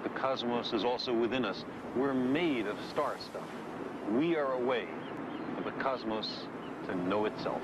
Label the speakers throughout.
Speaker 1: the cosmos is also within us. We're made of star stuff. We are a way for the cosmos to know itself.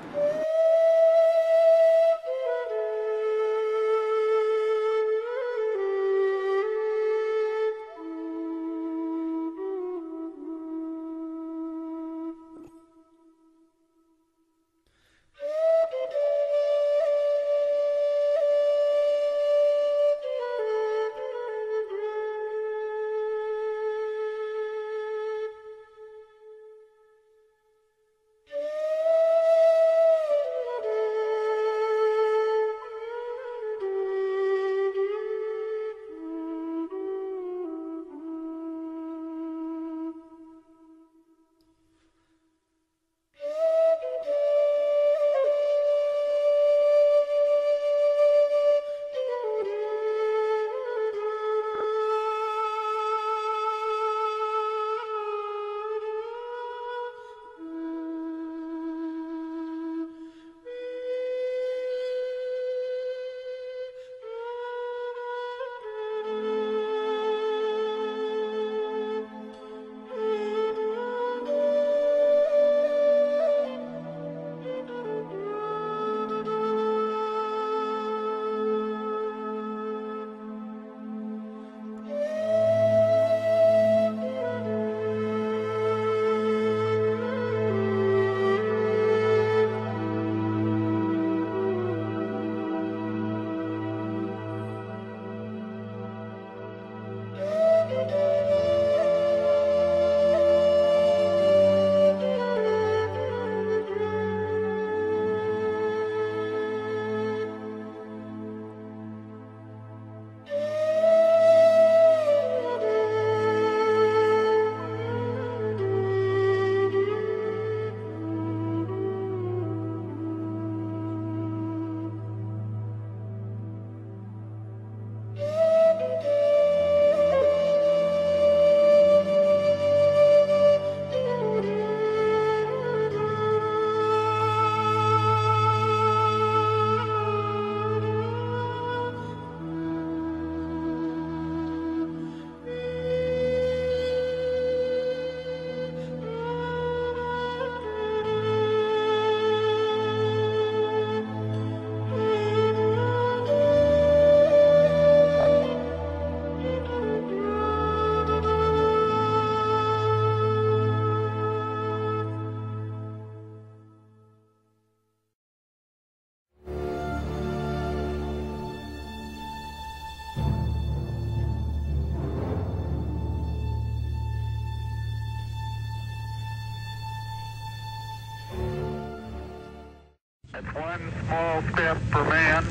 Speaker 2: It's one small step for man,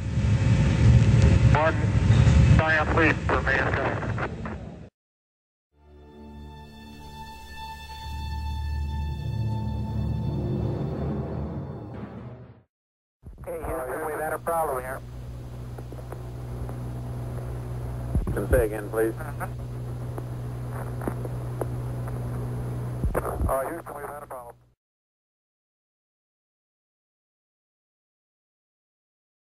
Speaker 2: one giant leap for mankind. Okay, Houston, we've had a problem here.
Speaker 3: Can say again, please.
Speaker 2: Houston, we've had